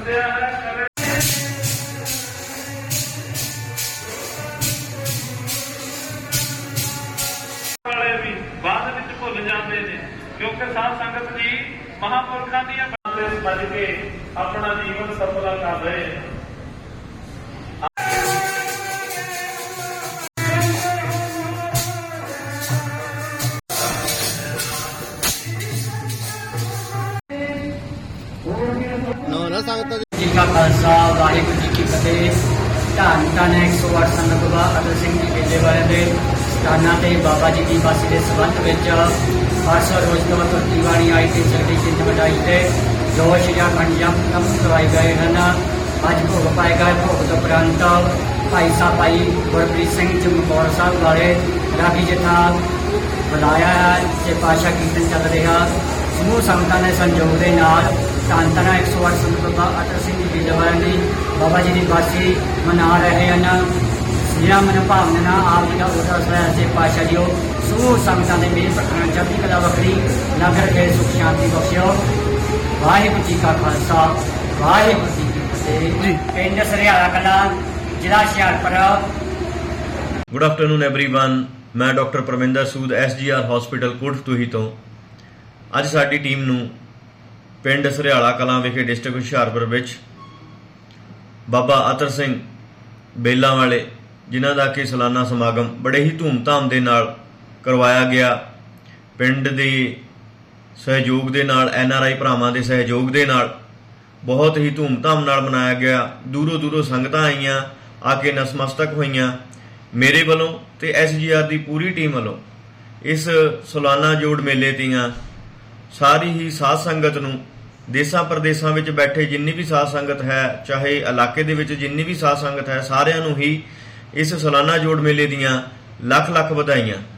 ਸੱਦਿਆ ਹੈ ਕਰੇ ਵਾਲੇ ਵੀ ਬਾਅਦ ਵਿੱਚ ਭੁੱਲ ਜਾਂਦੇ ਨੇ, ਕਿਉਂਕਿ ਸਾਧ ਸੰਗਤ ਜੀ ਮਹਾਂਪੁਰਖਾਂ ਦੀਆਂ ਬਾਤਾਂ ਸਮਝ ਕੇ ਆਪਣਾ ਜੀਵਨ ਸਫਲ ਕਰ ਰਹੇ ਨੇ। जी का खालसा वाहिगुरू जी की फतेह। धन धन 108 संत बाबा अटल सिंह जी मेले वाले के स्थानां ते बाबा जी की बरसी के संबंध में हर रोज तो तुरती वाणी आई थी सकती चिंत वटाई से जो श्री अखंड जप तप करवाए गए हैं। अज भोग पाए गए। भोग तो उपरंत भाई साहब भाई गुरप्रीत सिंह चमकौर साहब वाले रागी जथा बुलाया है। जे पातशाह कीर्तन चल रहा समूह संगतां ने संयोग के नाल धन धन 108 संत बाबा अटल सिंह जी मेले वाले की बाबा जी की बरसी मना रहे हैं। जिन्हें मनोभावना आप जी का उदा से पातशाह जी समूह संगतां ने मेल प्रकरण चढ़ती कला वखरी नगर के सुख शांति बख्शियो। वाहिगुरू जी का खालसा वाहिगुरू जी की फतेह। पिंड सरियाला कला जिला हुशियारपुर। Good afternoon everyone. मैं doctor Parminder Sood SGR hospital Kotputli तो ਅੱਜ ਸਾਡੀ ਟੀਮ ਨੂੰ ਪਿੰਡ ਸਰਿਆਲਾ ਕਲਾਂ ਵਿਖੇ ਡਿਸਟ੍ਰਿਕਟ ਹੁਸ਼ਿਆਰਪੁਰ ਵਿੱਚ ਬਾਬਾ ਅਤਰ ਸਿੰਘ ਬੇਲਾਂ ਵਾਲੇ ਜਿਨ੍ਹਾਂ ਦਾ ਕਿ ਸਾਲਾਨਾ ਸਮਾਗਮ ਬੜੇ ਹੀ ਧੂਮਧਾਮ ਦੇ ਨਾਲ ਕਰਵਾਇਆ ਗਿਆ। ਪਿੰਡ ਦੇ ਸਹਿਯੋਗ ਦੇ ਨਾਲ NRI ਭਰਾਵਾਂ ਦੇ ਸਹਿਯੋਗ ਦੇ ਨਾਲ ਬਹੁਤ ਹੀ ਧੂਮਧਾਮ ਨਾਲ ਮਨਾਇਆ ਗਿਆ। ਦੂਰੋਂ ਦੂਰੋਂ ਸੰਗਤਾਂ ਆਈਆਂ ਆ ਕੇ ਨਸਮਸਤਕ ਹੋਈਆਂ। ਮੇਰੇ ਵੱਲੋਂ ਤੇ SGR ਦੀ ਪੂਰੀ ਟੀਮ ਵੱਲੋਂ ਇਸ ਸਾਲਾਨਾ ਜੋੜ ਮੇਲੇ ਦੀਆਂ ਸਾਰੀ ਹੀ ਸਾਧ ਸੰਗਤ ਨੂੰ ਦੇਸਾਂ ਪ੍ਰਦੇਸਾਂ ਵਿੱਚ ਬੈਠੇ ਜਿੰਨੀ ਵੀ ਸਾਧ ਸੰਗਤ ਹੈ ਚਾਹੇ ਇਲਾਕੇ ਦੇ ਵਿੱਚ ਜਿੰਨੀ ਵੀ ਸਾਧ ਸੰਗਤ ਹੈ ਸਾਰਿਆਂ ਨੂੰ ਹੀ ਇਸ ਸਾਲਾਨਾ ਜੋੜ ਮੇਲੇ ਦੀਆਂ ਲੱਖ ਲੱਖ ਵਧਾਈਆਂ।